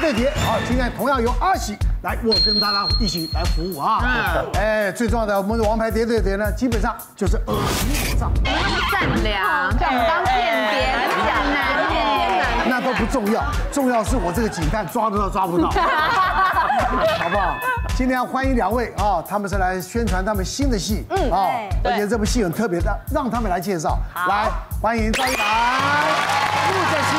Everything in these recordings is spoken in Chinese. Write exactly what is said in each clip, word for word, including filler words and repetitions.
对叠。好，今天同样由阿喜来我跟大家一起来服务啊。嗯。哎，最重要的，我们的王牌叠对叠呢，基本上就是尔虞我诈。 那么善良，叫我们当间谍，很讲难，有点艰难。 那都不重要，重要是我这个警探抓得到抓不到，好不好？今天要欢迎两位啊，他们是来宣传他们新的戏，嗯啊，而且这部戏很特别的，让他们来介绍。来，欢迎赵一楠、陆振熙。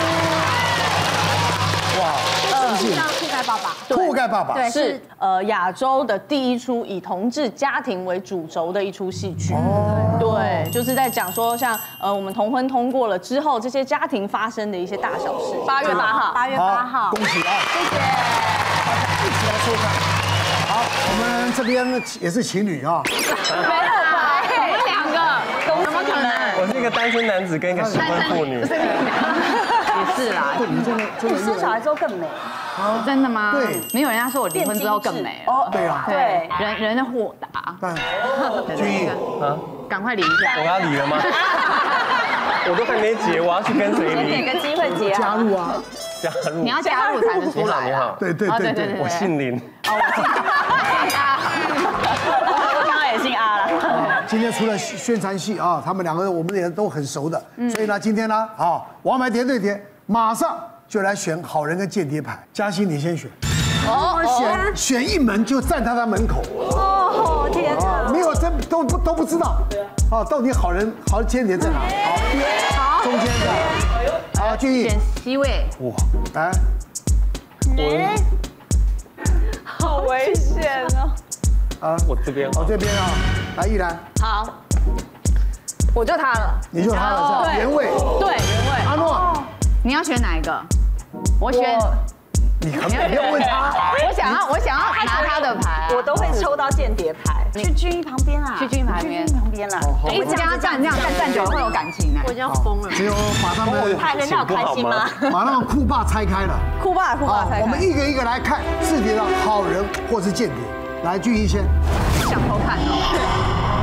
哇，这部戏叫《酷盖爸爸》。 酷盖爸爸对，是呃亚洲的第一出以同志家庭为主轴的一出戏剧。哦，对，就是在讲说像呃我们同婚通过了之后，这些家庭发生的一些大小事。八月八号，八月八号， 恭喜啊！ 谢谢， 一起来收看。好，我们这边也是情侣啊。 没有吧？我们两个，怎么可能？ 我是一个单身男子跟一个失婚妇女。 也是啦， 你真的真的生小孩之后更美。 真的吗？ 对， 没有人家说我离婚之后更美了。 哦，对啊， 对，人人的豁达。 但君毅啊， 赶快离一下。 我要离了吗？我都还没结，我要去跟谁离？ 给个机会结加入啊！ 加入。 你要加入才能出来。 你好， 对对对对， 我姓林。 哦，我姓阿。 我刚刚也姓阿了。 今天除了宣传戏啊，他们两个我们也都很熟的，所以呢，今天呢，啊，王牌叠对叠，马上就来选好人跟间谍牌。嘉欣，你先选。哦，选选一门就站他他门口。 哦天哪！ 没有真都不都不知道。啊，到底好人好间谍在哪？好，中间的。好，俊毅。 选 C 位。 哇，来。 哎，好危险哦！ 啊，我这边。 我这边啊，来一兰。 好，我就他了。 你就他了是吧？原味。 对，原味。 阿诺， 你要选哪一个？我选。 你可不要问他。 我想要，我想要拿他的牌。 我都会抽到间谍牌。去君毅旁边啊！ 去君毅旁边。 旁边啦。 一直跟他站，这样站站久了会有感情哎。 我已经要疯了。 只有把他们， 他人家有开心吗？ 把那个酷霸拆开了。 酷霸，酷霸拆开。 我们一个一个来看自己的好人或是间谍。来，俊毅先。 想偷看哦。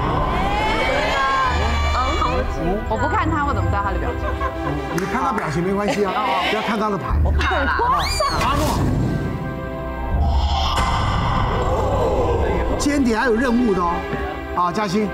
我不看他，我怎么知道他的表情？ 你看他表情没关系啊，不要看他的牌。 我怕了啦。 阿诺，间谍还有任务的哦。啊，嘉欣。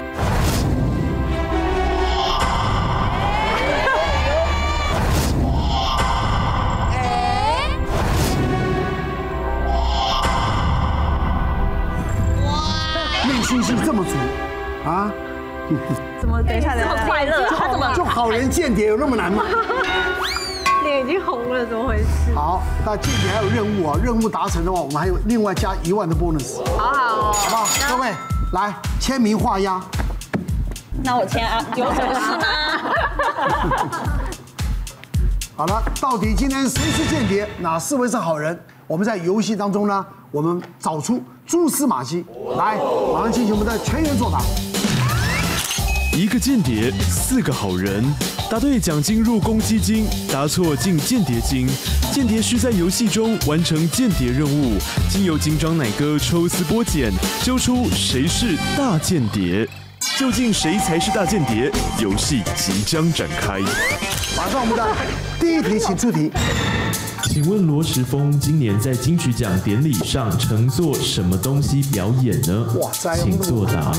内心戏这么足啊？ 怎么？等一下，这么快乐，他怎么就好人间谍有那么难吗？ 脸已经红了，怎么回事？ 好，那间谍还有任务啊，任务达成的话，我们还有另外加一万的 bonus。 好好， 好不好？各位来签名画押。 那我签啊，有什么事吗？ 好了，到底今天谁是间谍，哪四位是好人？我们在游戏当中呢，我们找出蛛丝马迹。来，马上进行我们的全员作答。 一个间谍，四个好人，答对奖金入公积金，答错进间谍金。间谍需在游戏中完成间谍任务，经由金装奶哥抽丝剥茧，揪出谁是大间谍。究竟谁才是大间谍？游戏即将展开。 马上我们的第一题，请出题。 请问罗时丰今年在金曲奖典礼上乘坐什么东西表演呢？ 哇塞， 请作答。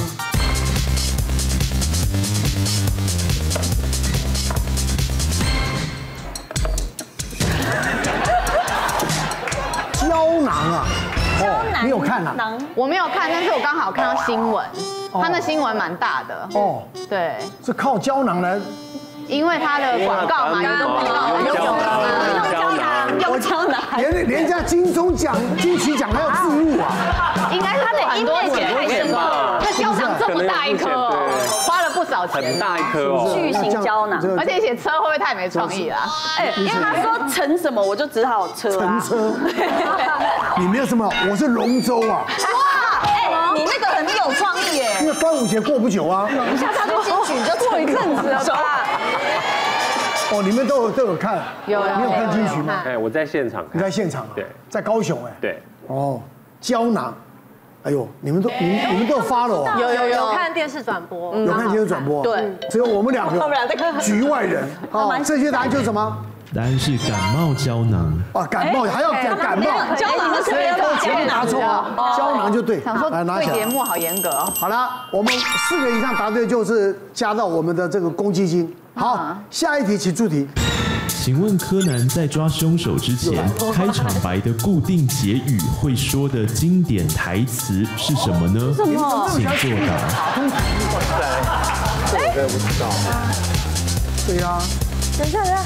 胶囊啊！哦，你有看啊？ 我没有看，但是我刚好看到新闻，他那新闻蛮大的。哦，对， 是靠胶囊来。 因为他的广告嘛，有的广告用胶囊， 用胶囊， 连连家金钟奖、金曲奖还有置入啊！ 应该是他的音乐节太深了，那胶囊这么大一颗，花了不少钱， 很大一颗哦， 巨型胶囊， 而且写车会不会太没创意了？ 哎，因为他说乘什么，我就只好车啊。 乘车，你没有什么，我是龙舟啊。 哇，哎，你那个很有创意耶。 因为端午节过不久啊。 你下次去金曲你就过一阵子了吧？ 哦，你们都有都有看， 有你有看金曲吗？ 哎，我在现场， 你在现场啊？ 对， 在高雄哎。 对。 哦，胶囊， 哎呦，你们都你们你们都有 follow 啊？ 有有有看电视转播， 有看电视转播？ 对， 只有我们两个，我们俩在看局外人啊。正确答案就是什么？ 答案是感冒胶囊。 啊，感冒还要感感冒， 胶囊是没有全部拿错啊，胶囊就对。 想说来拿起来。 对节目好严格哦。 好了，我们四个以上答对就是加到我们的这个公积金。好，下一题请出题。 请问柯南在抓凶手之前，开场白的固定结语会说的经典台词是什么呢？什么？请作答。 哇塞，这我真的不知道。 对呀。 等一下，等一下。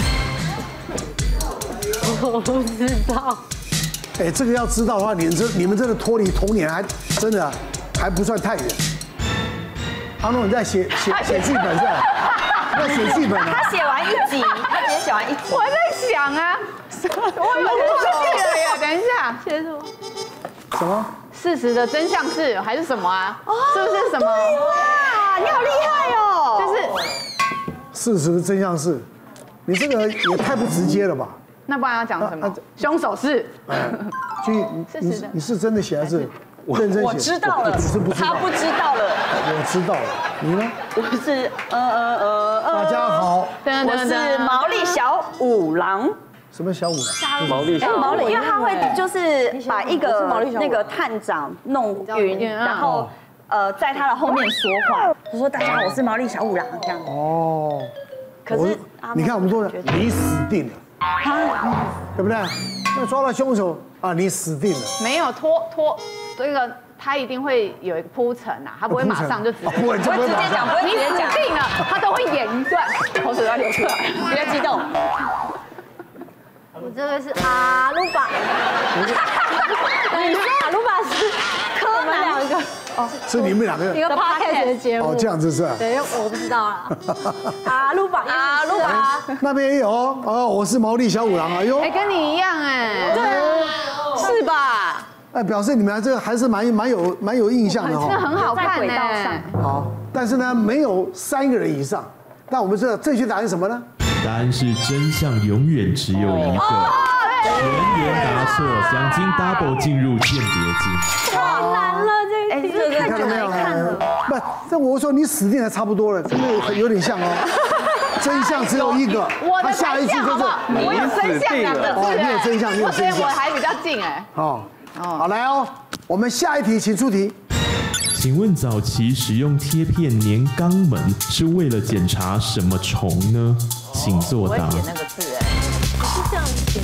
我不知道。 哎，这个要知道的话，你们这你们真的脱离童年还真的还不算太远。阿诺，你在写写写剧本是吧？在写剧本啊？ 他写完一集，他直接写完一集。我还在想啊，我有忘记了耶。等一下，写什么？ 什么？ 事实的真相是还是什么啊？是不是什么？哇，你好厉害哦！就是事实的真相是，你这个也太不直接了吧？ 那不然要讲什么？凶手是？ 就你你你是真的写还是认真写？ 我知道了， 只是不知道。 他不知道了。 我知道了，你呢？ 我是呃呃呃呃， 大家好， 我是毛利小五郎。 什么小五郎？ 毛利小毛利，因为他会就是把一个那个探长弄晕，然后呃在他的后面说话，就说大家好，我是毛利小五郎这样。 哦， 可是你看我们说的，你死定了，对不对？那抓到凶手啊，你死定了。 没有拖拖这个。他一定会有一个铺陈啊，他不会马上就直接， 不会直接讲，不会直接讲，定了，他都会演一段，口水要流出来，不要激动。 我这个是阿鲁巴，你说阿鲁巴是柯南两个， 哦，是你们两个一个 podcast 的节目， 哦，这样子是吧？ 对，我不知道啦。阿鲁巴，阿鲁巴， 那边也有哦，哦，我是毛利小五郎，哎呦， 哎，跟你一样哎，对啊，是吧？ 哎，表示你们这个还是蛮蛮有蛮有印象的真的很好看呢。 好，但是呢，没有三个人以上。那我们这正确答案是什么呢？ 答案是真相永远只有一个。全员答错，奖金 double 进入间谍金。 好难了，这个这个看到没有？不，这我说你死定了，差不多了，真的有点像哦。真相只有一个，他下一句就是我有真相两个字， 哦，你有真相，你有真相， 我还比较近哎。 哦。好，来哦，我们下一题，请出题。 请问早期使用贴片粘肛门是为了检查什么虫呢？请作答。 我会写那个字哎， 是这样写。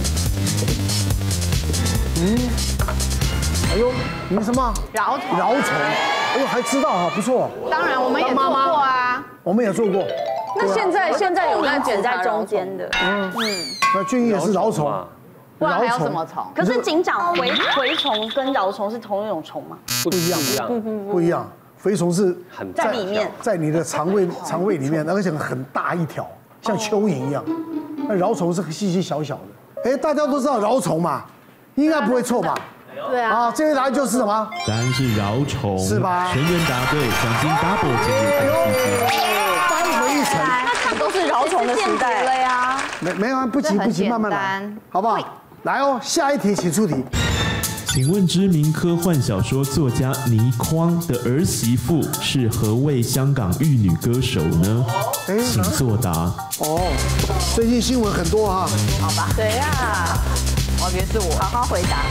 嗯，哎呦，你什么？ 蛲虫。 蛲虫，哎呦，还知道哈，不错。 当然，我们也做过啊。 我们也做过。 那现在现在有在卷在中间的。 嗯嗯。那俊逸也是蛲虫。 不然还有什么虫？ 可是警长蛔蛔虫跟蛲虫是同一种虫吗？ 不一样，不一样，不一样。蛔虫是在里面， 在你的肠胃肠胃里面，而且很大一条，像蚯蚓一样。那蛲虫是细细小小的。哎，大家都知道蛲虫嘛，应该不会错吧？ 对啊。 啊，这个答案就是什么？ 答案是蛲虫， 是吧？ 全员答对，奖金 double 进入公积金。 翻回一层， 那都是蛲虫的时代了呀。 没没有，不急不急，慢慢来，好不好？来哦，下一题，请出题。 请问知名科幻小说作家倪匡的儿媳妇是何位香港玉女歌手呢？请作答。 哦，最近新闻很多哈。 好吧，谁呀？我别是我， 好好回答。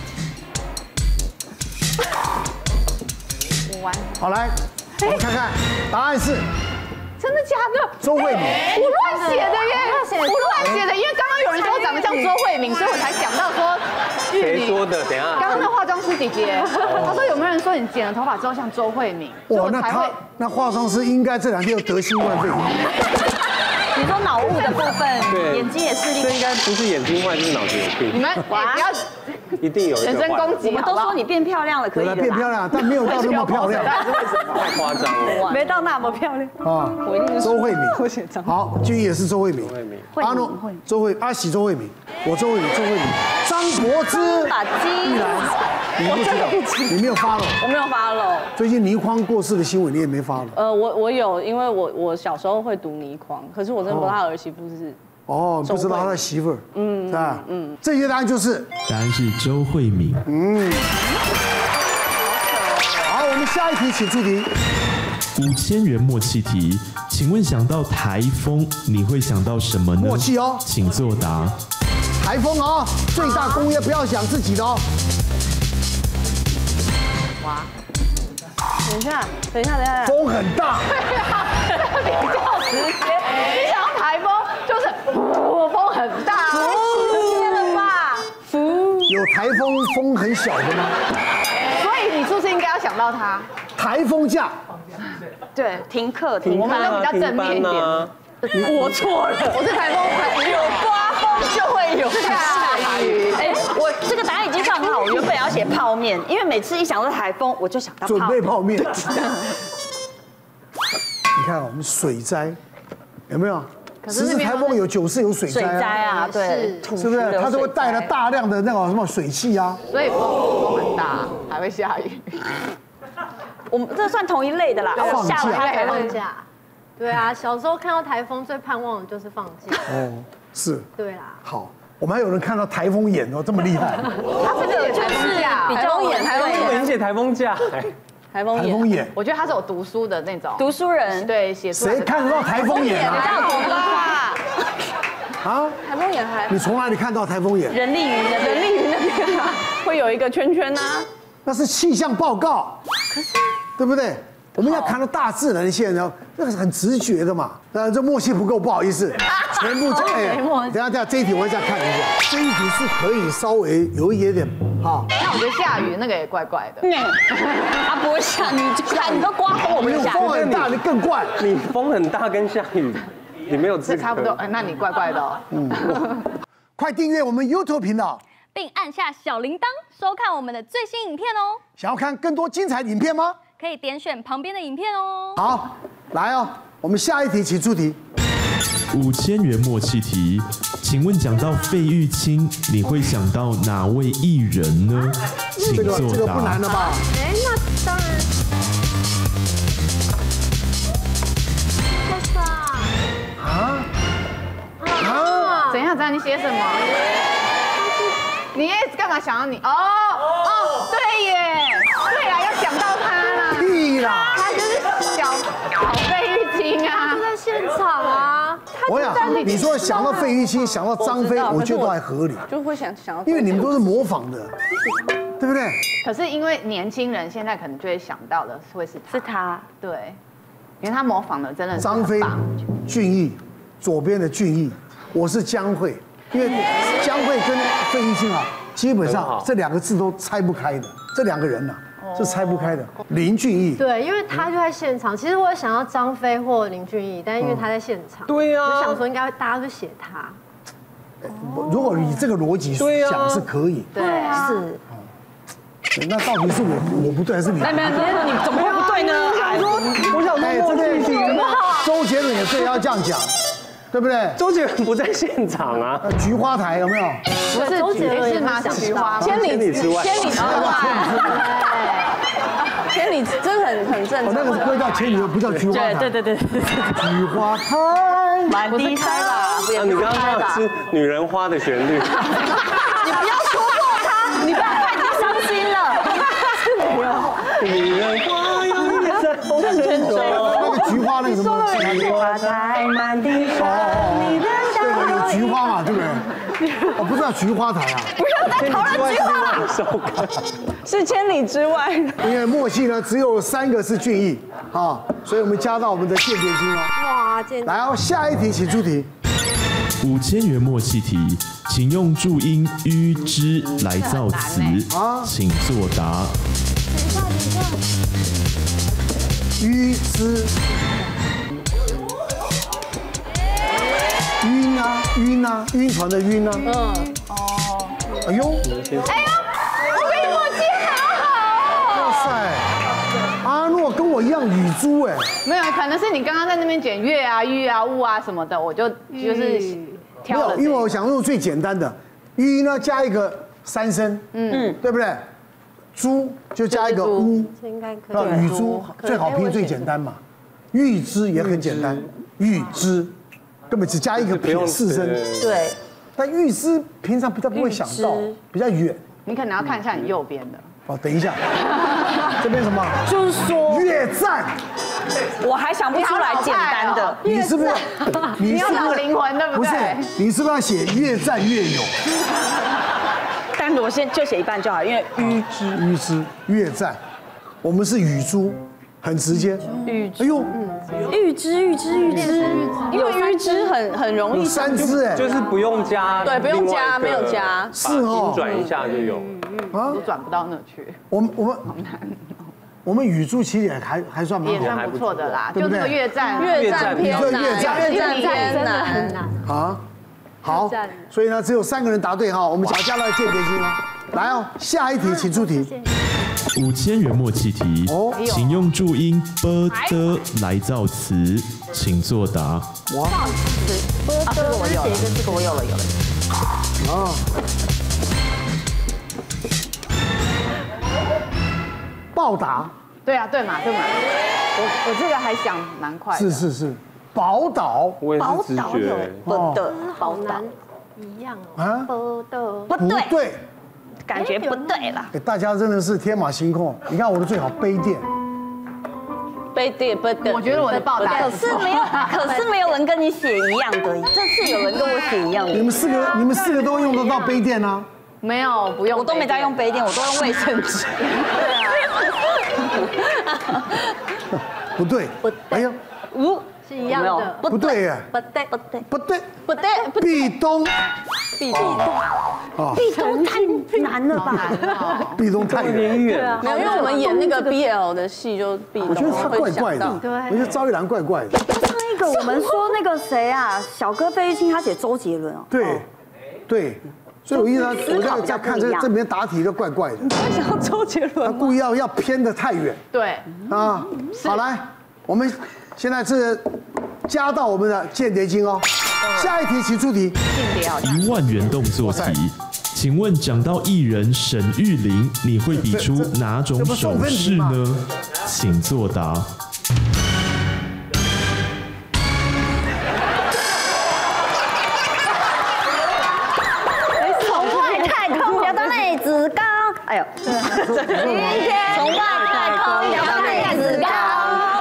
我完。 好来，我们看看，答案是。 真的假的？ 周慧敏， 我乱写的耶，我乱写的，因为刚刚有人说我长得像周慧敏，所以我才想到说。 谁说的？等一下。 刚刚那化妆师姐姐，她说有没有人说你剪了头发之后像周慧敏？ 哇，那她那化妆师应该这两天又得新冠肺炎。 你说脑雾的部分， 对， 眼睛也视力。 这应该不是眼睛坏，就是脑子有病。 你们不要。 一定有人身攻击， 我们都说你变漂亮了，可以的。 变漂亮，但没有到那么漂亮。 是为什么？ 太夸张了， 没到那么漂亮啊！ 我一定是周慧敏，好，俊逸也是周慧敏。 周慧敏， 阿诺，周慧，阿喜周慧敏，我周慧敏，周慧敏，张柏芝， 把鸡， 玉兰，你不知道，你没有发了， 我没有发了。 最近倪匡过世的新闻你也没发了。 呃，我我有，因为我我小时候会读倪匡，可是我真的不知道他儿媳妇是。 哦，不知道他的媳妇儿，嗯，是吧？嗯，正确答案就是答案是周慧敏。嗯， 下一题，请出题。 五千元默契题，请问想到台风，你会想到什么呢？ 默契哦， 请作答。 台风哦，最大公约不要想自己的哦。 哇！等一下，等一下，等一下， 风很大。 比较直接，你想要台风就是我风很大，直接了吧？ 有台风风很小的吗？ 所以你是不是应该要想到它？ 台风假。 对，停课停我们都比较正面一点。 我错了， 我是台风， 有刮风就会有下雨。 哎，我这个答案已经放好，我原本要写泡面，因为每次一想到台风，我就想到准备泡面。 对你看我们水灾有没有？十次可是那边台风有九次有水灾水灾啊， 啊，对， 是不是？它都会带了大量的那种什么水汽啊。 所以风风很大，还会下雨。 我们这算同一类的啦。 放假下了它台放风假。对啊，小时候看到台风最盼望的就是放假。 哦，是。 对啦。 好，我们还有人看到台风眼哦，这么厉害。 他这个台风假， 比较演台风我演， 理解台风假， 台风演， 台风眼， 我觉得他是有读书的那种读书人， 对，写出来的。 谁看得到台风眼啊？ 叫读啦？ 啊？ 台风眼还你从哪里看到台风眼？ 人力云的人力云那边啊，会有一个圈圈呐。 那是气象报告，对不对？我们要看到大自然的现象，那个是很直觉的嘛。呃，这默契不够，不好意思，全部哎，等下等下这一题我会再看一下，这一题是可以稍微有一点点哈。 那我觉得下雨那个也怪怪的。 他不会下，你就看你都刮风，我们没有下。 风很大，你更怪。 你风很大跟下雨，你没有资格。 这差不多，哎，那你怪怪的哦。 快订阅我们 YouTube 频道， 并按下小铃铛，收看我们的最新影片哦。 想要看更多精彩影片吗？ 可以点选旁边的影片哦。 好，来哦，我们下一题，请出题。 五千元默契题，请问讲到费玉清，你会想到哪位艺人呢？请这个作这个不难答。 了吧？ 哎，那当然。太帅啊啊！ 怎样？怎样？你写什么？你干嘛想要你？哦哦，对耶，对啊，要想到他啦。 屁啦！ 他就是小小费玉清啊， 就在现场啊。 我想你说想到费玉清，想到张飞，我觉得都还合理， 就会想想要， 因为你们都是模仿的，对不对？ 可是因为年轻人现在可能就会想到的会是他， 是他。 对，因为他模仿的真的是张飞很棒、 俊逸，左边的俊逸，我是江蕙，因为江蕙跟费玉清啊，基本上这两个字都拆不开的，这两个人呐是拆不开的。林俊逸， 对，因为他就在现场。其实我也想要张飞或林俊逸，但是因为他在现场， 对呀我想说应该大家都写他。 如果以这个逻辑讲是可以， 对， 是。 那到底是我我不对还是你？ 没有没有，你怎么会不对呢？ 我想哎， 说这默契题， 个周杰伦也对要这样讲，对不对？ 周杰伦不在现场啊。 呃菊花台有没有？ 不是周杰伦是吗？ 也菊花吗？ 千里千里之外千里之外，千里真的很很正哦，那常。 个歌叫千里，不叫菊花台。 对对对对对， 菊花台。 满地开吧， 啊，你刚刚唱的是《女人花》的旋律。 你不要说破他，你不要太伤心了。 女人花永远在风尘中。 那个菊花那个什么？ 菊花台满地哦， 你的对了，有菊花嘛，对不对？哦，不是叫菊花台啊。 不要再讨论菊花了。 首歌是千里之外。 因为默契呢只有三个是俊逸啊，所以我们加到我们的间谍金哦。 哇，简直。 来哦，下一题，请出题。 五千元默契题，请用注音“吁之”来造词，请作答。 晕之，晕啊晕啊，晕船的晕啊。嗯，哦，哎呦， 哎呦，我跟你默契好好哦。 哇塞，阿诺跟我一样语猪哎。 没有，可能是你刚刚在那边剪月啊、玉啊、物啊什么的，我就就是没挑了有，因为我想用最简单的，晕呢加一个三声，嗯，对不对？猪就加一个乌， 这应该可啊， 以。 雨珠最好拼最简单嘛，玉之也很简单，玉之根本只加一个撇四声， 对， 但玉之平常比较不会想到，比较远。 你可能要看一下你右边的， 哦，等一下，这边什么？ 就是说越战。 我还想不出来简单的。 你是不是？ 你有老灵魂对不对？ 不是，你是不是要写越战越勇？ 但我先就写一半就好，因为预知预知越战，我们是雨珠，很直接。 预知， 哎呦， 预知预知预知， 因为预知很很容易三只哎， 就是不用加， 对，不用加，没有加， 是哦， 转一下就有。 啊， 都转不到那去。 我们我们我们雨珠其实也还还算蛮也好， 算不错的啦， 对不对就这个越战， 越战偏难， 越战越战偏真的难很难。 啊。好，所以呢，只有三个人答对哈，我们小加了间谍金哦。来哦，下一题，请出题。 五千元默契题， 哦请用注音 b 的来造词，请作答。 哇， 啊，这个我有了，这个我有了，有了。 啊，报答， 对啊，对嘛，对嘛。我我这个还想蛮快的。 是是是，宝岛， 我也是直觉。 不的宝岛一样啊哦。的不对， 不对， 感觉不对啦。 哎，大家真的是天马行空。你看我的最好杯垫， 杯垫杯垫， 我觉得我的报答可是没有，可是没有人跟你写一样的。这次有人跟我写一样的， 你们四个你们四个都用得到杯垫啊？ 没有，不用， 我都没在用杯垫，我都用卫生纸。 不对，哎呀， 呜， 是一样的。 不对耶， 不对不对不对， 不对，不壁咚， 壁咚， 啊， 壁咚太难了吧？ 壁咚太远， 远远。 没有，因为我们演那个 B L 的戏就壁咚， 我觉得他怪怪的会想到， 对我觉得赵一楠怪怪的， 上一个我们说那个谁啊，小哥费玉清他写周杰伦哦。 对，对。所以我一直我在在看这这边答题都怪怪的， 想要周杰他伦， 故意要要偏得太远对， 啊。好来，我们现在是加到我们的间谍金哦。下一题请出题。 一万元动作题，请问讲到艺人沈玉琳，你会比出哪种手势呢？请作答。 子高，哎呦，从外太空聊到内子高，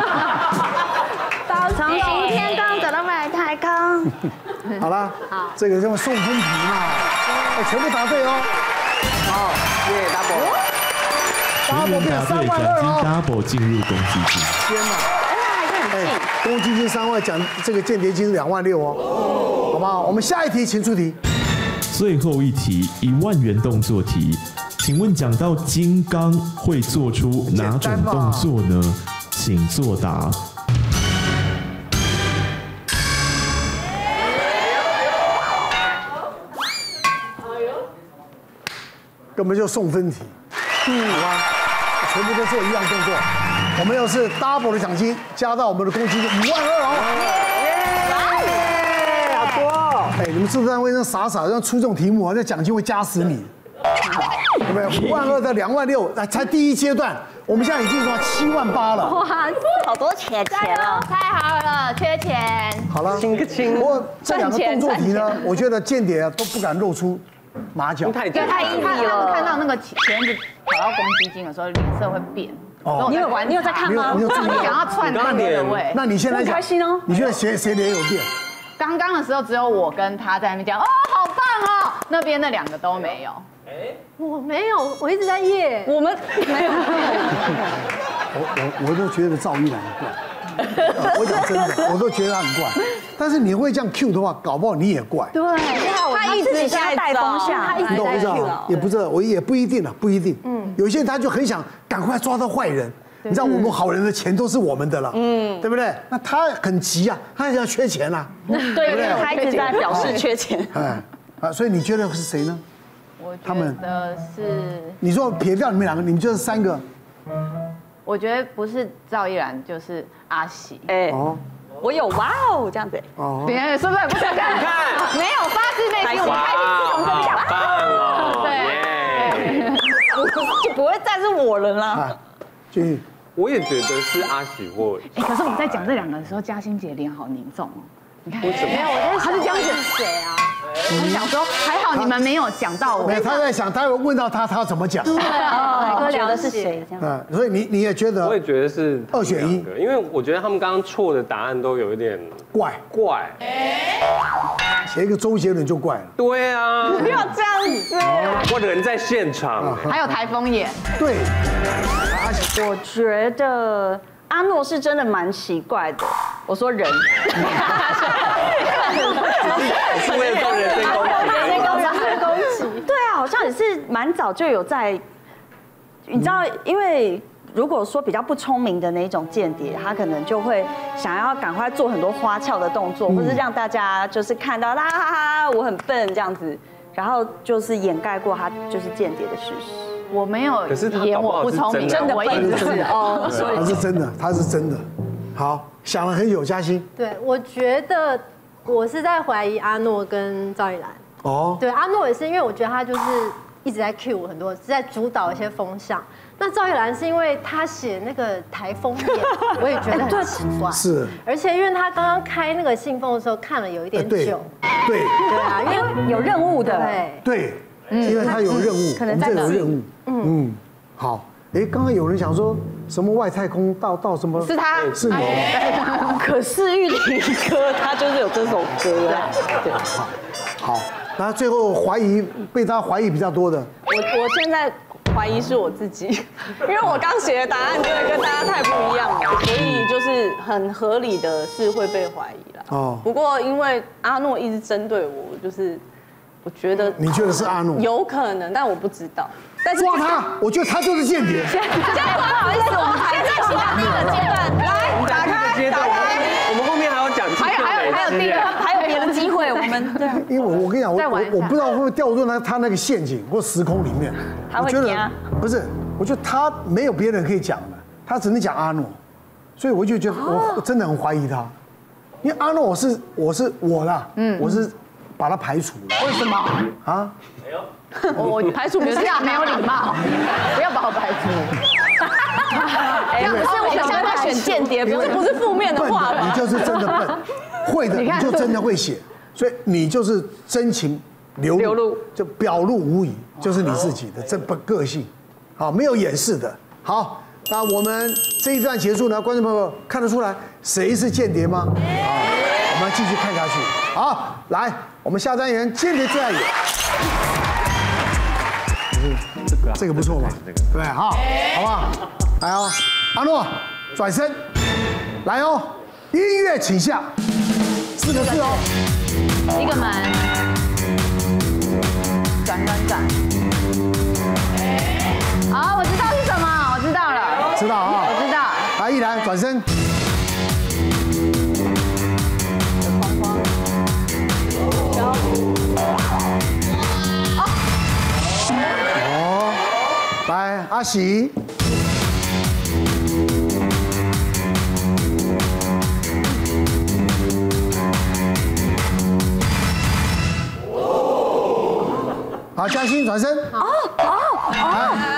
从行天宫走到外太空。 好了，这个叫送分题嘛，哎，全部答对哦。好，谢谢 double。 全员答对，奖金 double 进入公积金。 天哪！哎，公积金三万，奖这个间谍金两万六哦，好不好？我们下一题，请出题。 最后一题，一万元动作题，请问讲到金刚会做出哪种动作呢？请作答。 根本就送分题，好吧？全部都做一样动作。我们又是 double 的奖金加到我们的公积金五万二哦。哎，你们制作单位那傻傻让出这种题目啊，那奖金会加死你，对不对？五万二到两万六，才第一阶段，我们现在已经说七万八了。 哇， 好多钱钱哦！ 太好了，缺钱。 好了， 亲个亲。 不过这两个动作题呢，我觉得间谍都不敢露出马脚。 太对，他一他他们看到那个钱子跑到公积金的时候，脸色会变。 哦， 你有你有在看吗？ 你有注意？ 想要串那个位。 那你现在开心哦？ 你觉得谁谁脸有变？ 刚刚的时候只有我跟他在那边讲，哦，好棒哦。那边那两个都没有。 我没有，我一直在夜。 我们没有。 我我我都觉得赵一楠很怪，我讲真的，我都觉得他很怪。但是你会这样 Q 的话，搞不好你也怪。 对， 他一直在带风向，他一直在 Q。 也不知道，我也不一定了，不一定。嗯，有些人他就很想赶快抓到坏人。你知道我们好人的钱都是我们的了，嗯，对不对？那他很急啊，他要缺钱啊， 对对，他一直在表示缺钱。 哎，啊，所以你觉得是谁呢？ 我觉得是。 你说撇掉你们两个，你们就是三个。 我觉得不是赵一楠，就是阿喜。 哎，哦，我有哇哦这样子。 哦，别人是不是不想看？没有发自内心，我们开心是从这里讲。 对，就不会再是我了啦。 继续。 我也觉得是阿喜或。 哎，可是我们在讲这两个的时候，嘉欣姐脸好凝重哦。 没有，我在他是这样子谁啊？我想说，还好你们没有讲到我。 没有，他在想，待会问到他，他要怎么讲？ 对啊，哥觉得是谁这样？ 嗯，所以你你也觉得？ 我也觉得是二选一， 因为我觉得他们刚刚错的答案都有一点怪怪。 写一个周杰伦就怪了。 对啊， 不要这样子。 我人在现场， 还有台风眼。 对， 我觉得阿诺是真的蛮奇怪的。我说人。 是为了做人身攻击， 人身攻击，攻击。对啊，好像也是蛮早就有在，你知道，因为如果说比较不聪明的那种间谍，他可能就会想要赶快做很多花俏的动作，或是让大家就是看到啦哈哈，我很笨这样子，然后就是掩盖过他就是间谍的事实。 我没有演我不聪明，真的我一直是哦， 所以他是真的，他是真的。好，想了很久，嘉欣。 对，我觉得。我是在怀疑阿诺跟赵一兰。哦，对，阿诺也是，因为我觉得他就是一直在 cue 我很多，是在主导一些风向。那赵一兰是因为他写那个台风眼，我也觉得很奇怪。 是， 而且因为他刚刚开那个信封的时候看了有一点久。对对啊，因为有任务的。对对，因为他有任务， 可能在有任务。嗯，好。哎，刚刚有人想说什么外太空到到什么？ 是他， 是你。 可是玉林哥他就是有这首歌啊。 对，好，好，那最后怀疑被他怀疑比较多的， 我我现在怀疑是我自己，因为我刚写的答案真的跟大家太不一样了，所以就是很合理的是会被怀疑啦。哦。不过因为阿诺一直针对我，就是我觉得你觉得是阿诺？ 有可能，但我不知道。 但是抓他，我觉得他就是间谍。 这样不好意思，我们现在进到第一个阶段，来打开，打开。 我们后面还要讲， 还有还有还有第二， 还有别的机会，我们对。 因为我我跟你讲，我我我不知道会不会掉入那他那个陷阱或时空里面。 我觉得不是，我觉得他没有别人可以讲的，他只能讲阿诺，所以我就觉得我真的很怀疑他，因为阿诺我是我是我啦，嗯，我是把他排除了。 为什么啊？ 没有。 我排除不是啊，没有礼貌，不要把我排除。 哎，不是我们现在在选间谍，不是不是负面的话吧？你就是真的笨，会的你就真的会写，所以你就是真情流露，就表露无遗，就是你自己的这不个性，好，没有掩饰的。好，那我们这一段结束呢，观众朋友看得出来谁是间谍吗？好，我们继续看下去。好，来，我们下单元间谍最爱演。这个不错吧？对，好，好不好？来哦，阿诺，转身，来哦，音乐请下，四个字哦， 一个门，转转转。好，我知道是什么，我知道了， 知道啊， 我知道。 来，一兰转身。来，阿喜，好，嘉欣转身。哦哦哦。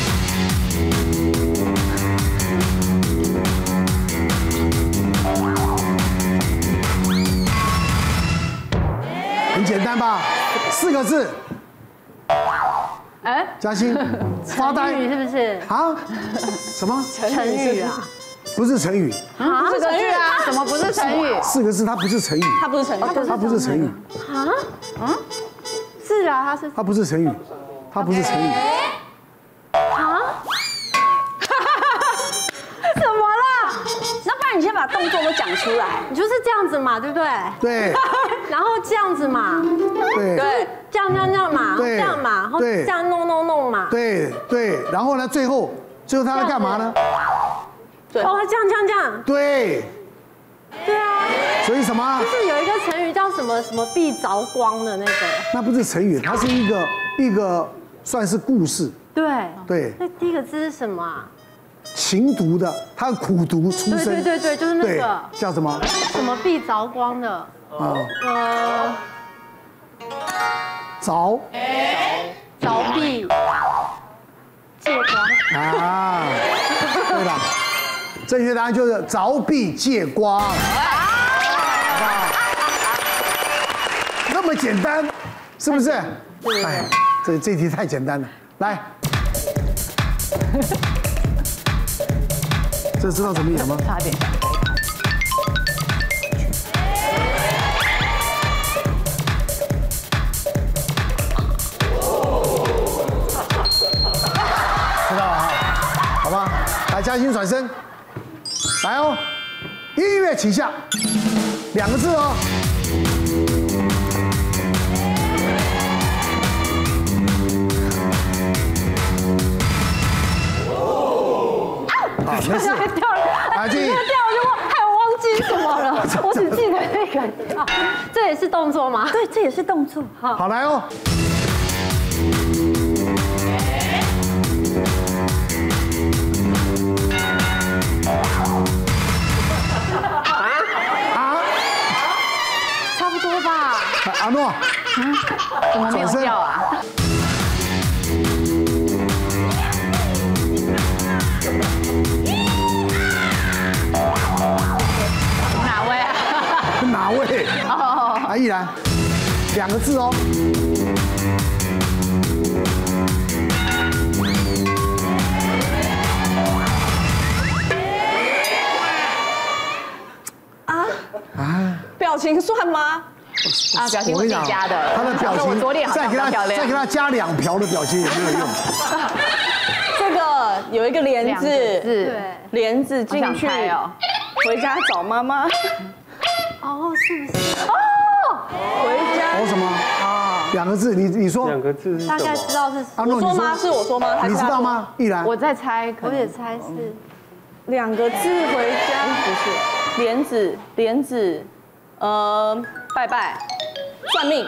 很简单吧？四个字。哎，嘉欣，发呆是不是？ 啊？什么？ 成语啊？ 不是成语。 啊？不是成语啊？怎么不是成语？ 四个字，它不是成语。 它不是成语。 它不是成语。 啊？嗯？是啊，它是。 它不是成语，它不是成语。 啊？怎么了？ 那不然你先把动作都讲出来。 你就是这样子嘛，对不对？ 对。 然后这样子嘛。 对。 对。这样这样这样嘛，这样嘛，然后这样弄弄弄嘛。 对对，然后呢，最后最后他在干嘛呢？ 对。哦，这样这样这样。 对。 对啊。 所以什么？ 就是有一个成语叫什么什么必着光的那个。 那不是成语，它是一个一个算是故事。 对。 对。 那第一个字是什么啊？ 勤读的，他苦读出身。 对对对对，就是那个。 叫什么？ 什么必着光的？啊。呃。 凿， 凿壁，借光啊，对了，正确答案就是凿壁借光，好不好？ 这么简单，是不是？哎，这这题太简单了。来，这知道怎么演吗？ 差点。 知道了哈，好吧，来嘉欣转身，来哦，音乐起下，两个字哦。好，没事。 掉了， 来继续。 掉了就忘，还有忘记什么了？我只记得那个。这也是动作吗？ 对，这也是动作。好， 好来哦。啊？ 差不多吧。 阿诺， 怎么没有掉啊？哪位啊？ 哪位？哦，啊，依然，两个字哦。 表情算吗？ 啊，表情我自己加的。 他的表情， 我左脸好再给他像比较漂亮。 再给他加两瓢的表情也没有用。 这个有一个帘两子， 个字， 对。 帘子进去好想猜哦， 回家找妈妈。 哦，是不是？ 回家哦什么？哦，两个字，你你说。 两个字是什大概知么？ 道是。 阿诺，你我说吗？是我说吗？还是他说你知道？吗？依然， 我在猜，可能我也猜是。 两个字回家不是帘子，帘子，呃，拜拜，算命。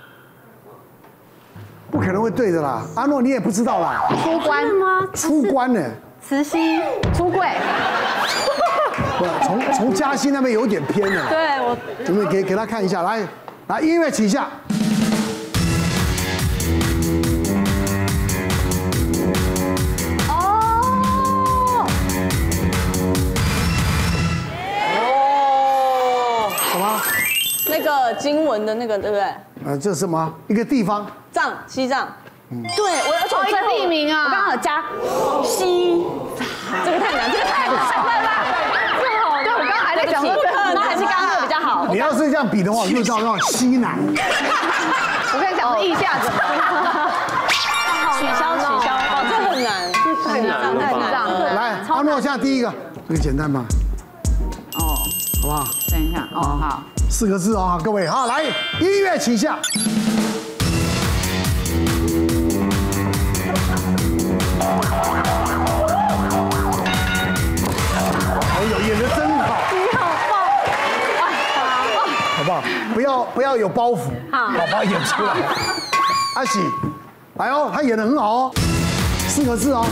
不可能会对的啦。阿诺，你也不知道啦。 出关吗？ 出关呢？ 慈禧出柜， 不，从从嘉欣那边有点偏了。 对我， 我们给给他看一下，来来，音乐起下。 哦， 哦， 什么？ 那个经文的那个，对不对？ 呃，这是什么？一个地方。 藏，西藏。对，我而且哦，一个我最后地名啊， 我刚好加西，这个太难，这个太难了吧？ 对，我刚刚还在想说这很那还是刚刚的比较好。 你要是这样比的话，就到到西南。 我跟你讲是腋下怎么？ 取消取消，哦，这很难， 太难了太吧？ 难了。 来，阿诺，现在第一个，这个简单吧？ 哦， 好不好？ 等一下，哦好， 四个字哦，各位，好，来，音乐起下。哎呦，演得真好， 你好棒！ 好不好？不要不要有包袱， 好好把它演出来。阿喜，来哦，他演得很好哦，四个字哦。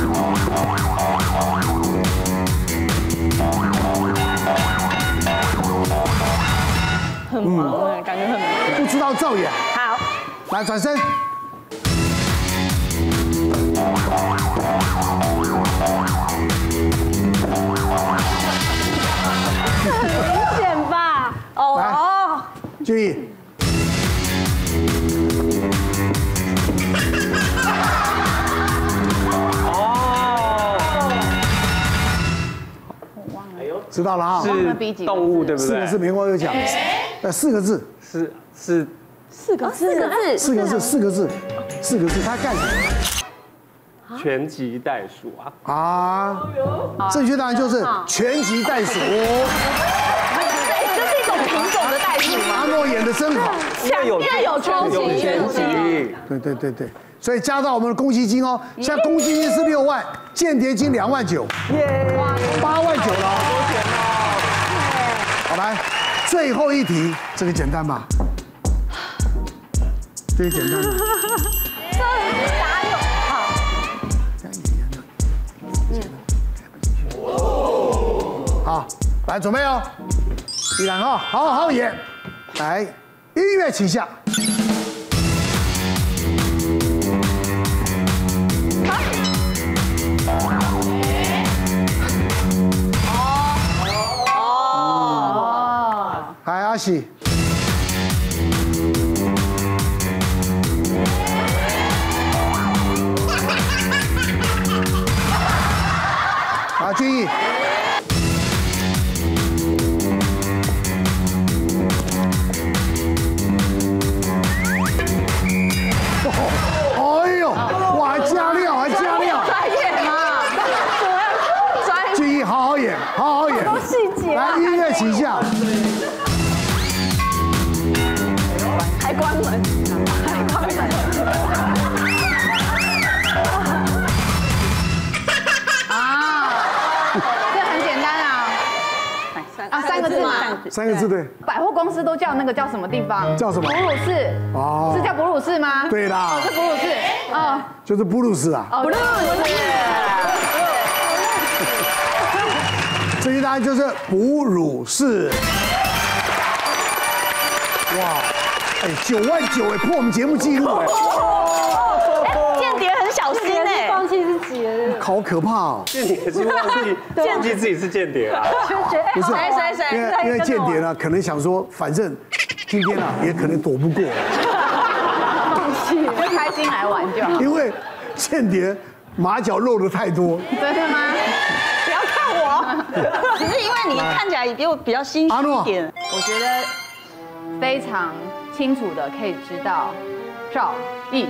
很忙哎，感觉很忙。 不知道照演， 好， 来转身。 明显吧？ 哦来哦， 注意。知道了啊， 是动物对不对？ 四个字，棉花有讲，呃，四个字， 是是四个字，四个字， 四个字，四个字，四个字，他干什么？ 拳击袋鼠啊！ 啊，正确答案就是拳击袋鼠。 这是一种品种的袋鼠吗？ 阿诺演的真好， 因为有有拳击有拳击， 对对对对，所以加到我们的公积金哦，现在公积金是六万，间谍金两万九，八万九了，好来，最后一题，这个简单吧？这个简单吧？ 哪有？好， 好，来准备哦，依然哈，好好演，来，音乐起下。来，阿喜。 三个字对。 百货公司都叫那个叫什么地方？ 叫什么？ 哺乳室。哦，是叫哺乳室吗？ 对啦。 哦，是哺乳室。哦， 就是哺乳室啊。 哦，哺乳室。 正确答案就是哺乳室。哇，哎，九万九哎，破我们节目纪录哎。 间谍很小心哎， 放弃自己了， 好可怕哦。 间谍是忘记忘记自己是间谍啊？ 不是谁谁谁？ 因为因为间谍呢，可能想说，反正今天啊也可能躲不过， 放弃，就开心来玩就好。 因为间谍马脚露的太多。 真的吗？ 不要看我，只是因为你看起来比我比较心虚一点。 我觉得非常清楚的可以知道赵逸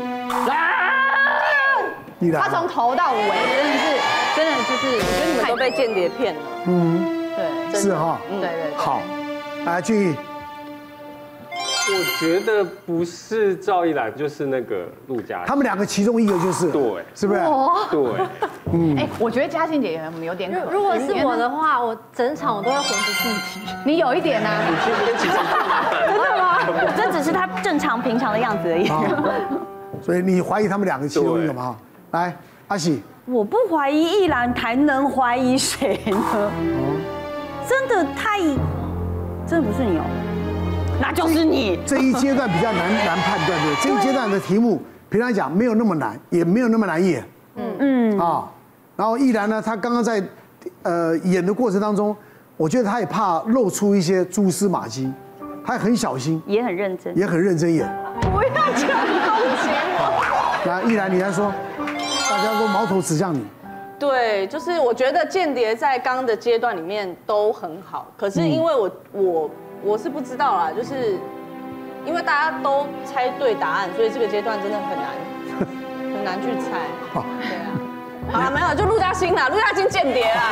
然，他从头到尾真的是真的就是，我觉得你们都被间谍骗了。 嗯， 对， 是哈， 对对。 好，来俊逸。 我觉得不是赵逸然，就是那个陆嘉欣。 他们两个其中一个就是， 对， 是不是？ 对， 嗯。哎，我觉得嘉欣姐也有点可。 如果是我的话，我整场我都会魂不附体。 你有一点啊。 你去跟其他真的吗？这只是他正常平常的样子而已。 所以你怀疑他们两个其中一个吗？来，阿喜。 我不怀疑逸然，还能怀疑谁呢？真的太，真的不是你哦。那就是你。 这一阶段比较难难判断，对，这一阶段的题目，平常讲没有那么难，也没有那么难演。嗯嗯啊，然后逸然呢，他刚刚在呃演的过程当中，我觉得他也怕露出一些蛛丝马迹，他很小心， 也很认真， 也很认真演。 不要这样攻击我。 来，逸然，你来说，大家都矛头指向你。 对，就是我觉得间谍在刚刚的阶段里面都很好，可是因为我我。我是不知道啦，就是因为大家都猜对答案，所以这个阶段真的很难很难去猜。对啊，好了，没有，就陆嘉欣啦，陆嘉欣间谍啦。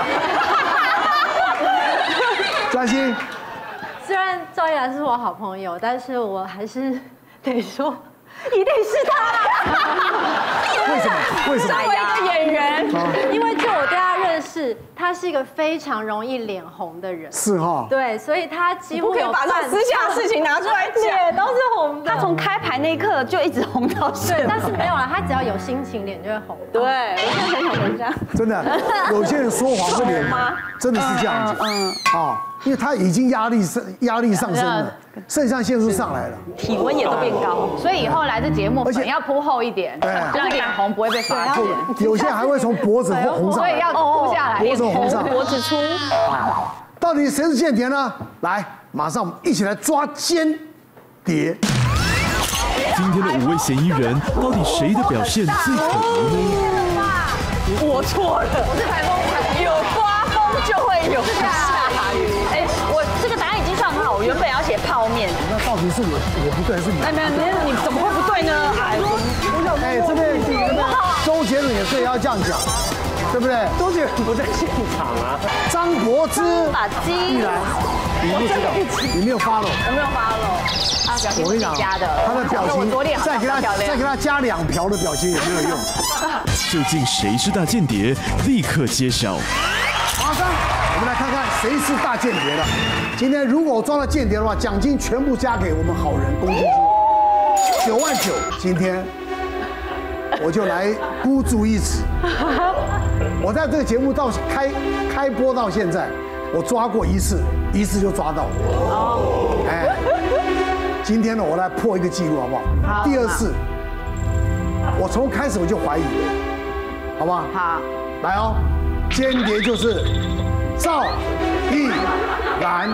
嘉欣， 虽然赵逸然是我好朋友，但是我还是得说，一定是他。 为什么？为什么？ 作为一个演员， 因为就我对他认识，他是一个非常容易脸红的人。 是哈。 对，所以他几乎不可以把这种私下的事情拿出来讲， 都是红的。 他从开牌那一刻就一直红到现在。 但是没有了，他只要有心情，脸就会红。 对，我现在很想回家。 真的，有些人说谎会脸红，真的是这样子。嗯啊，因为他已经压力上压力上升了，肾上腺素上来了， 体温也都变高， 所以以后来这节目粉要铺厚一点，让脸红不会被发现。 有些还会从脖子红上来， 所以要铺下来， 脖子红上， 脖子粗。 到底谁是间谍呢？来，马上一起来抓间谍。 今天的五位嫌疑人，到底谁的表现最可疑呢？ 我错了，我是台风，有刮风就会有下雨。 哎，我这个答案已经算很好，我原本要写泡面。 那到底是我我不对，还是你？ 哎，没有，你你怎么会不对呢？哎， 哎，这边周杰伦也是要这样讲，对不对？ 周杰伦不在现场啊。 张柏芝， 把鸡， 依然，你不知道，你没有 follow， 我没有 follow。啊，表情我跟你讲，他的表情，再给他再给他加两瓢的表情也没有用。 究竟谁是大间谍？立刻揭晓。 马上，我们来看看谁是大间谍了。今天如果我抓到间谍的话，奖金全部加给我们好人公积金，九万九。今天我就来孤注一掷。我在这个节目到开开播到现在，我抓过一次，一次就抓到了。哦，哎，今天呢，我来破一个记录，好不好？好。第二次，我从开始我就怀疑了，好不好？ 好。 来哦，间谍就是赵逸然。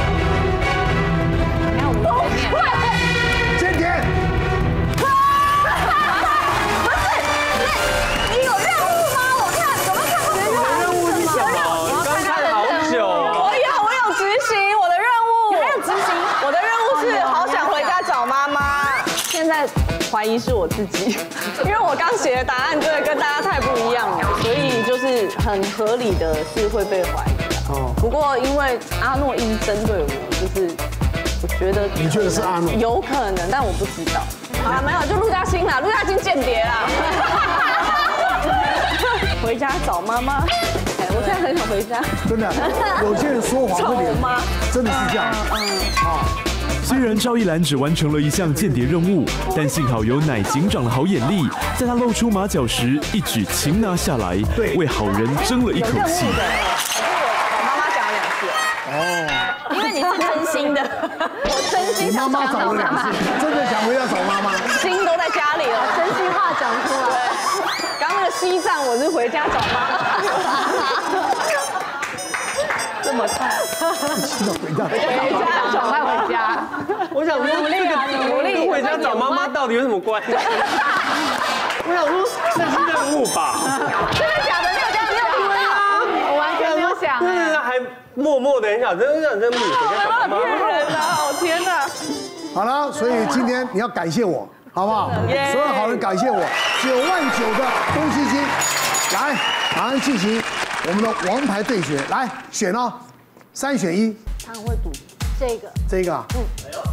间谍。 怀疑是我自己，因为我刚写的答案真的跟大家太不一样了，所以就是很合理的是会被怀疑。哦。不过因为阿诺一直针对我，就是我觉得你觉得是阿诺？ 有可能，但我不知道。好了，没有，就陆嘉欣啦，陆嘉欣间谍啦。回家找妈妈。我在很想回家。 真的，有些人说谎会脸，真的是这样。啊。 虽然赵一兰只完成了一项间谍任务，但幸好有奶警长的好眼力，在他露出马脚时一举擒拿下来，为好人争了一口气。 我妈妈讲了两次。 哦，因为你是真心的， 我真心想妈妈找了两次，真的想回家找妈妈， 心都在家里了， 真心话讲出来。 刚刚那个西藏，我是回家找妈妈。这么快， 回家， 回家，赶快回家。 我想说，这个努力回家找妈妈到底有什么关系？我想说，这是任务吧？ 真的假的？你有这样想吗？我完全没有想。 对啊，还默默的很想，真的想真母回家找妈妈。 骗人啊！我天哪！ 好了，所以今天你要感谢我，好不好？所有好人感谢我，九万九的公积金，来，马上进行。 我们的王牌对决，来选哦，三选一。 他很会赌， 这个， 这个啊，嗯，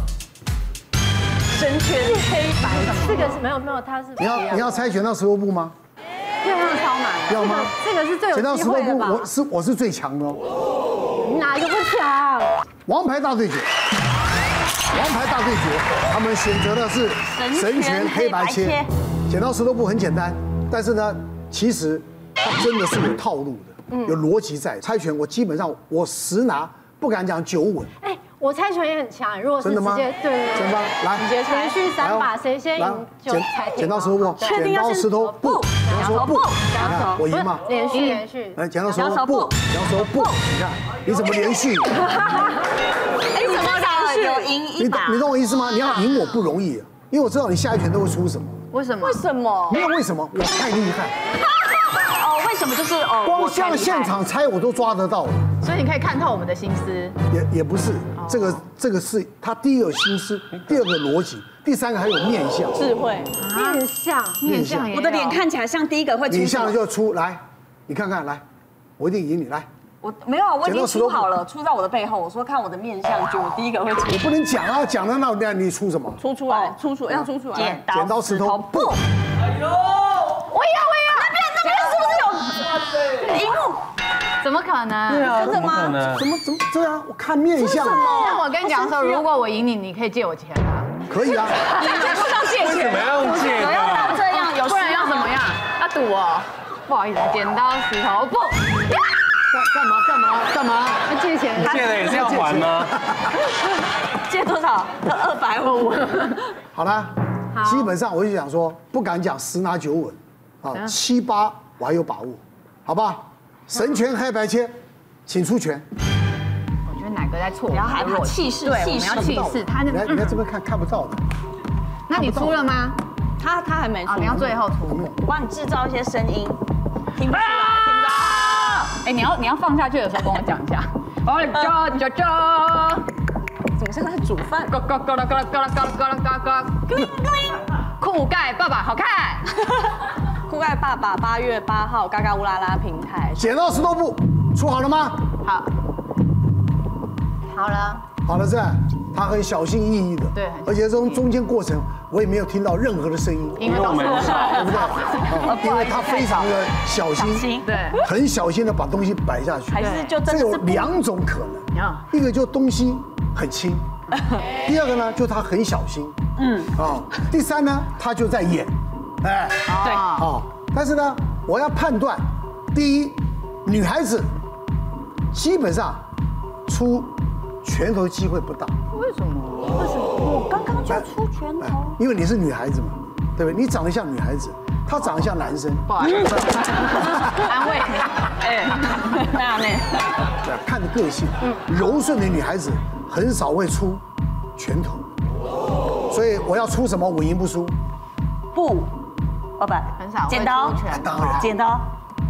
神拳黑白什么？ 这个是没有没有，它是你要你要猜拳道石头布吗？ 这个超难， 要吗？ 这个是最有拳道石头布， 机会的吧？ 我是我是最强的哦。 哪一个不强？ 王牌大对决，王牌大对决，他们选择的是神拳黑白切。剪刀石头布很简单，但是呢，其实它真的是有套路的。 有逻辑在，猜拳我基本上我十拿不敢讲九稳。 哎，我猜拳也很强，如果是直接对对真的来， 直接连续三把，谁先赢就猜。 剪刀石头布，剪刀石头布，剪刀石头布，你看我赢吗？ 连续连续。 来，剪刀石头布，剪刀石头布，你看你怎么连续？ 哎，怎么连续有赢一把？ 你你懂我意思吗？你要赢我不容易，因为我知道你下一拳都会出什么。 为什么？ 为什么？ 没有为什么，我太厉害。 为什么就是哦？ 光像现场猜我都抓得到了， 所以你可以看透我们的心思。 也也不是，这个这个是他第一个心思，第二个逻辑，第三个还有面相、 智慧、 面相、 面相。 我的脸看起来像第一个会出。 你下来就出来，你看看来，我一定赢你来。 我没有，我已经出好了，出在我的背后。我说看我的面相，就我第一个会出。 你不能讲啊，讲了那那你出什么？ 出出来，出出来，要出出来。 剪剪刀石头布。哎呦！ 我要我要。 那边那边是不是有荧幕？ 怎么可能？ 对啊， 真的吗？ 怎么怎么这样？我看面相。 那我跟你讲说，如果我赢你，你可以借我钱啊。 可以啊。 你在路上借钱？ 为什么要用借的？ 要到这样，有不然要怎么样？要赌哦。不好意思，剪刀石头布。 干嘛干嘛干嘛？要借钱？ 借的也是要还吗？ 借多少？二百五。 好了，基本上我就想说，不敢讲十拿九稳，啊，七八我还有把握，好吧？神拳黑白切，请出拳。 我觉得哪个在错？ 不要害怕，气势， 对，我们要气势。他你来你来这边看看不到的。 那你出了吗？ 他他还没出， 你要最后出。 我帮你制造一些声音，听不出来，听不到。 哎，你要你要放下去的时候跟我讲一下。哦，叫叫叫， 怎么像在煮饭？ 咯咯咯咯咯咯咯咯咯咯咯。酷盖爸爸好看。 酷盖爸爸八月八号嘎嘎乌拉拉平台。 剪刀石头布，出好了吗？ 好。好了。 好了，这他很小心翼翼的， 对， 而且这种中间过程我也没有听到任何的声音， 因为都没有， 对不对？因为他非常的小心， 对， 很小心的把东西摆下去， 还是就这有两种可能，一个就东西很轻，第二个呢就他很小心，嗯，啊，第三呢他就在演，哎， 对， 啊，但是呢我要判断，第一，女孩子基本上出。 拳头机会不大， 为什么？ 为什么？我刚刚就出拳头， 因为你是女孩子嘛，对不对？你长得像女孩子，她长得像男生， 不好意思，安慰，哎， 那样呢？ 对，看个性，柔顺的女孩子很少会出拳头，所以我要出什么我赢不输。 不，哦不， 很少剪刀， 当然， 剪刀，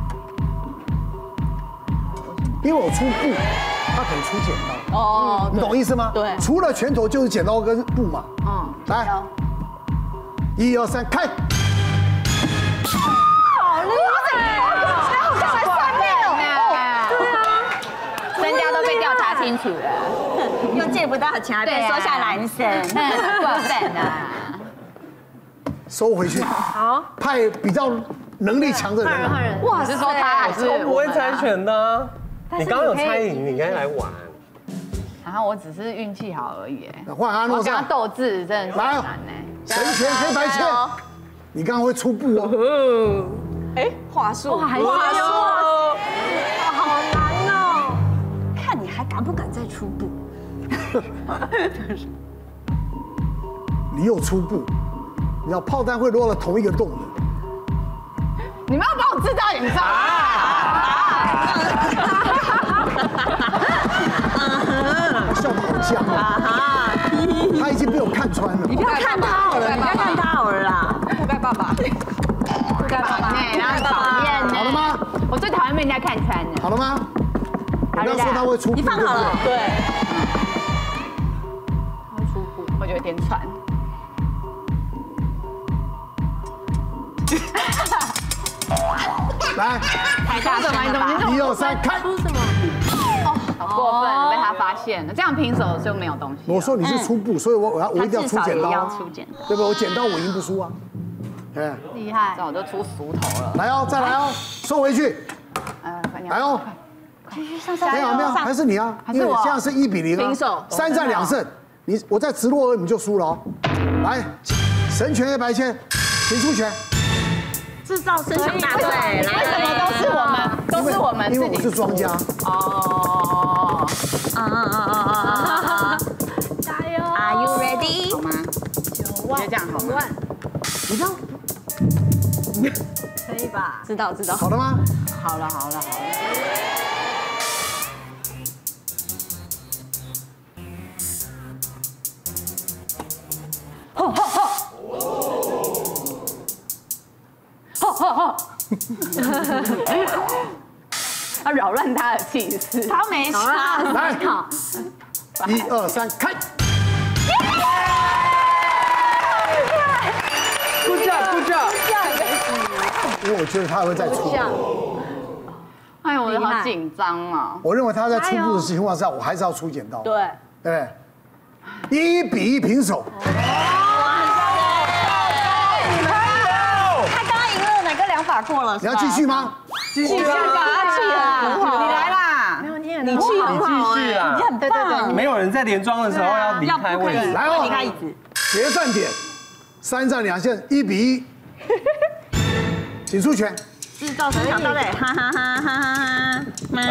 因为我出布，他可能出剪刀。 哦， 你懂意思吗？ 对， 除了拳头就是剪刀跟布嘛。嗯，来，一二三，开！ 好厉害！我刚才算命哦。对啊，身家都被调查清楚了， 又借不到钱，还被说像男生， 过分啊！ 收回去。 好， 派比较能力强的人。 换人， 哇，是说他还是我不会猜拳的。你刚刚有猜赢，你应该来玩。 然后我只是运气好而已。 换阿诺我跟他上， 斗智真的是难呢。 神拳黑白切，你刚刚会出步哦。 哎，话术， 哇，还是话术， 好难哦。 看你还敢不敢再出步？ 你又出步，你知道炮弹会落到同一个洞的。 你们要帮我制造影照笑得好僵啊！他已经被我看穿了。 你不要看他好了，你不要看他好了啦。 覆盖爸爸， 覆盖爸爸，然后讨厌呢。 好了吗？ 我最讨厌被人家看穿的。 好了吗？我刚说他会出步， 你放好了， 对， 会出步，我就有点喘。 来， 太大声了吧！ 一二三，开！ 出什么？ 好过分，被他发现了，这样平手就没有东西。 我说你是出步，所以我我要我一定要出剪刀， 出剪刀， 对不对？我剪刀我赢不输啊。哎， 厉害！ 早就出熟头了。 来哦，再来哦，收回去。 呃， 来哦， 继续上上没有没有，还是你啊，因为你现在是一比零啊， 平手三战两胜，你我再直落你就输了哦。来，神拳黑白切，请出拳。 制造声响大队， 为什么都是我们？都是我们因为我自己是庄家。 哦。 啊啊啊啊啊！ 加油 Are you ready？ 好吗？ 九万， 觉得这样好吗？ 你这样可以吧？ 知道知道。 好了吗？ 好了好了好了。吼吼吼！吼吼吼！要扰乱他的气势。 他没杀， 来，一二三，开！ Good job, good job。 因为我觉得他还会再出。 哎呦，我好紧张啊！ 我认为他在出步的情况下，我还是要出剪刀。 对， 对，一比一平手。 他刚刚赢了，哪个两法过了？ 你要继续吗？ 继续啊！他气很好，你来啦！ 没问题， 你气很你好继续啊！ 你很棒。 没有人在连庄的时候要离开位置。 来哦， 离开椅子。 决战点，三战两胜，一比一，请出拳。 制造声响大队，哈哈哈哈哈哈！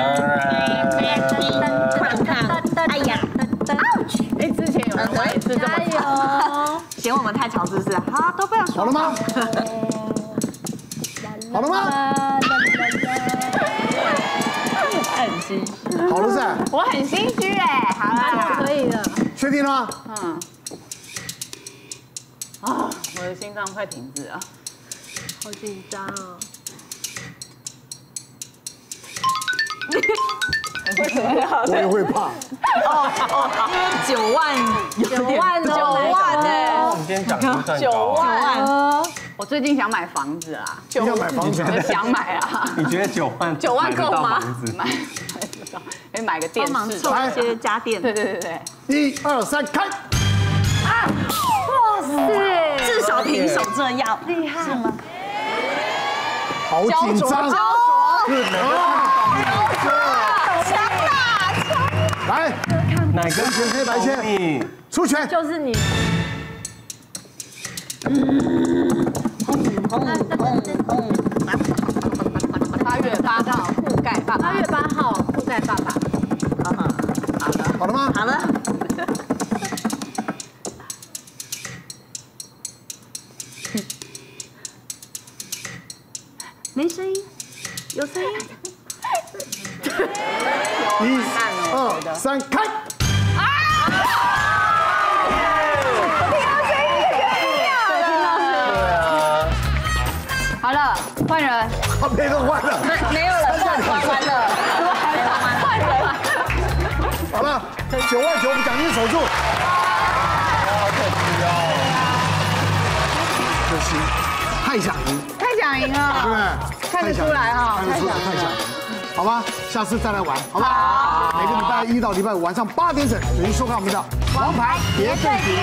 哎呀 ，ouch！ 哎，之前有人我也是这么加油！ 嫌我们太吵，是不是？好，都不要说。 好了吗？好了吗？ 很心虚。 好了噻， 我很心虚哎，好啦， 可以的。 确定了吗？ 嗯。啊，我的心脏快停止了。 好紧张哦！ 我也会怕。 哦哦，九万， 九万九万呢？ 我们今天奖金算九高。 万， 我最近想买房子啦， 你要买房子？ 我想买啊。 你觉得九万九万够吗？ 买得到房子买，买得到，可以买个电帮忙视。 凑一些家电。 对对对对。 一二三，开！ 哇塞， 至少平手这样，厉害是吗？ 好紧张。来， 哪个拳黑白切， 你出拳。 就是你。 八月八号覆盖爸爸。 八月八号覆盖爸爸。 好了吗？ 好了。没声音，有声音。 一、二、三，开！ 好了，换人。 啊，没人换了。 没有了，换完了， 换人。 好了，九万九，我们奖金守住。可惜，太想赢， 太想赢了， 对不对？ 看得出来哈， 看得出来，太想赢。好吧，下次再来玩，好不好？每个礼拜一到礼拜五晚上八点整，准时收看我们的《王牌别对决》。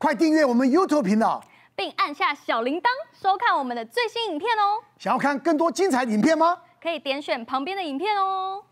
快订阅我们 YouTube 频道， 并按下小铃铛，收看我们的最新影片哦。 想要看更多精彩影片吗？ 可以点选旁边的影片哦。